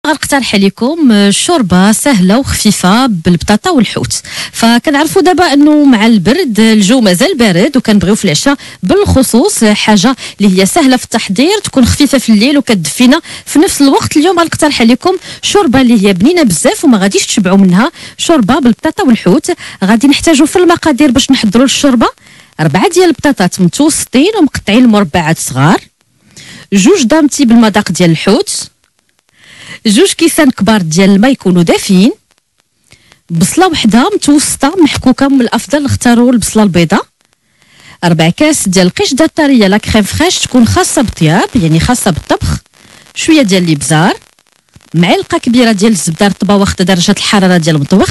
غنقترح عليكم شوربه سهله وخفيفه بالبطاطا والحوت. فكنعرفوا دابا انه مع البرد الجو مازال بارد وكنبغيو في العشاء بالخصوص حاجه اللي هي سهله في التحضير تكون خفيفه في الليل وكتدفينا في نفس الوقت. اليوم غنقترح عليكم شوربه اللي هي بنينه بزاف وما غاديش تشبعوا منها، شوربه بالبطاطا والحوت. غادي نحتاجوا في المقادير باش نحضروا الشوربه 4 ديال البطاطات متوسطين ومقطعين مربعات صغار، 2 دامتي بالمذاق ديال الحوت، 2 كيسان كبار ديال الماء يكونوا دافيين، بصله وحده متوسطه محكوكه، من الافضل نختاروا البصله البيضاء، 4 كاس ديال القشده الطريه لا كريم فريش تكون خاصه بالطياب يعني خاصه بالطبخ، شويه ديال الابزار، معلقه كبيره ديال الزبده رطبه واخده درجه الحراره ديال المطبخ،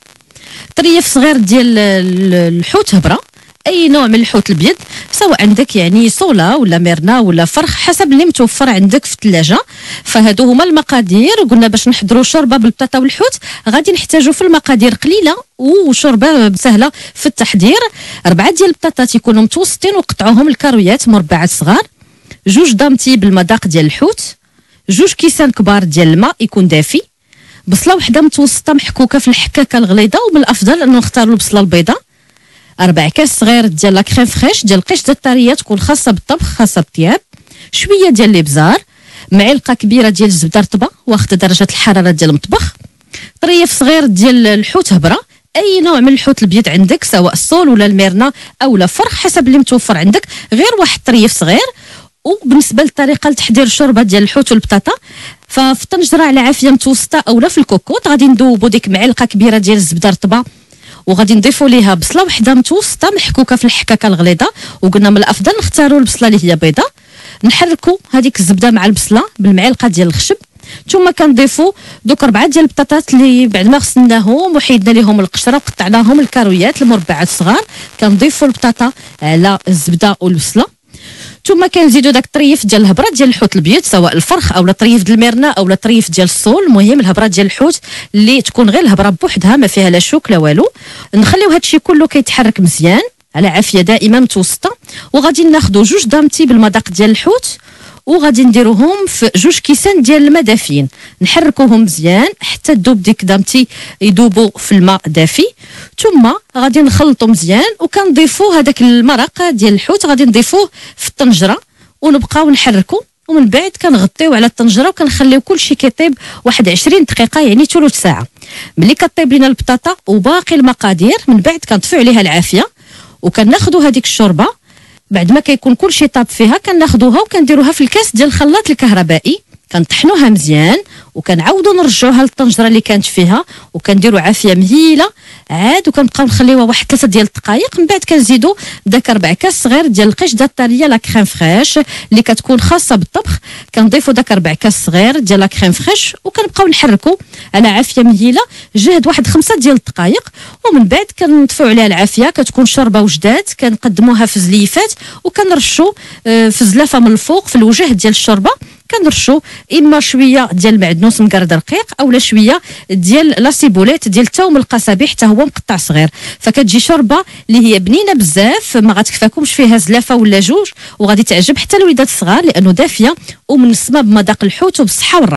طريف صغير ديال الحوت هبره، اي نوع من الحوت الابيض سواء عندك يعني صولا ولا ميرنا ولا فرخ حسب اللي متوفر عندك في الثلاجه. فهادو هما المقادير. وقلنا باش نحضروا شوربه بالبطاطا والحوت غادي نحتاجوا في المقادير قليله وشوربه سهله في التحضير. 4 ديال البطاطات يكونوا متوسطين وقطعوهم الكرويات مربعات صغار، 2 دامتي بالمذاق ديال الحوت، 2 كيسان كبار ديال الماء يكون دافي، بصله وحده متوسطه محكوكه في الحكاكه الغليظه ومن الافضل انه نختاروا البصله البيضاء، 4 كاس صغير ديال لا كريم فريش ديال القشده الطريه تكون خاصه بالطبخ خاصه بالطياب، شويه ديال الابزار، معلقه كبيره ديال الزبده رطبه واخده درجه الحراره ديال المطبخ، طريف صغير ديال الحوت هبره، اي نوع من الحوت الابيض عندك سواء الصول ولا الميرنا او لا فرخ حسب اللي متوفر عندك، غير واحد طريف صغير. وبالنسبه للطريقه لتحضير الشوربه ديال الحوت والبطاطا، ففي الطنجره على عافيه متوسطه اولا في الكوكوط غادي ندوبوا ديك معلقه كبيره ديال الزبده رطبه وغادي نضيفوا ليها بصله وحده متوسطه محكوكه في الحكاكه الغليظه، وقلنا من الافضل نختاروا البصله اللي هي بيضاء. نحركوا هذيك الزبده مع البصله بالمعلقه ديال الخشب، ثم كنضيفوا دوك 4 ديال البطاطات اللي بعد ما غسلناهم وحيدنا لهم القشره وقطعناهم الكرويات المربعات صغار، كنضيفوا البطاطا على الزبده والبصله، ثم كنزيدوا داك الطريف ديال الهبره ديال الحوت الابيض سواء الفرخ او طريف ديال الميرنا او طريف ديال الصول، المهم الهبره ديال الحوت اللي تكون غير الهبره بوحدها ما فيها لا شوك لا والو. نخليو هادشي كله كيتحرك مزيان على عافيه دائما متوسطه، وغادي ناخذوا 2 دامتي بالمذاق ديال الحوت وغادي نديروهم في 2 كيسان ديال الماء دافيين، نحركوهم مزيان حتى تذوب ديك دامتي يذوبوا في الماء دافي، ثم غادي نخلطوا مزيان وكنضيفوا هذاك المرق ديال الحوت غادي نضيفوه في الطنجره ونبقاو نحركوا، ومن بعد كنغطيو على الطنجره وكنخليو كلشي كيطيب واحد 20 دقيقه يعني ثلث ساعه. ملي كطيب لينا البطاطا وباقي المقادير من بعد كنطفيو عليها العافيه وكناخذوا هذيك الشوربه بعد ما كيكون كلشي طاب فيها كناخذوها وكنديروها في الكاس ديال الخلاط الكهربائي، كنطحنوها مزيان وكنعاودوا نرجعوها للطنجره اللي كانت فيها وكنديروا عافيه مهيله عاد وكنبقاو نخليوها واحد 3 ديال الدقائق. من بعد كنزيدوا داك 4 كاس صغير ديال القشده الطريه لا كريم فريش اللي كتكون خاصه بالطبخ، كنضيفوا داك 4 كاس صغير ديال لا كريم فريش وكنبقاو نحركوا على عافيه مهيله جهد واحد 5 ديال الدقائق، ومن بعد كنطفيو عليها العافيه كتكون شوربه وجدات. كنقدموها في زليفات وكنرشوا في زلافه من الفوق في الوجه ديال الشوربه، كنرشوا اما شويه ديال المعدنوس مقرد رقيق اولا شويه ديال لا سيبوليت ديال الثوم القصبي حتى هو مقطع صغير، فكتجي شوربه اللي هي بنينه بزاف ما غتكفاكمش فيها زلافه ولا 2 وغادي تعجب حتى الوليدات الصغار لانه دافيه ومنسمه بمذاق الحوت وبالصحه والراحه.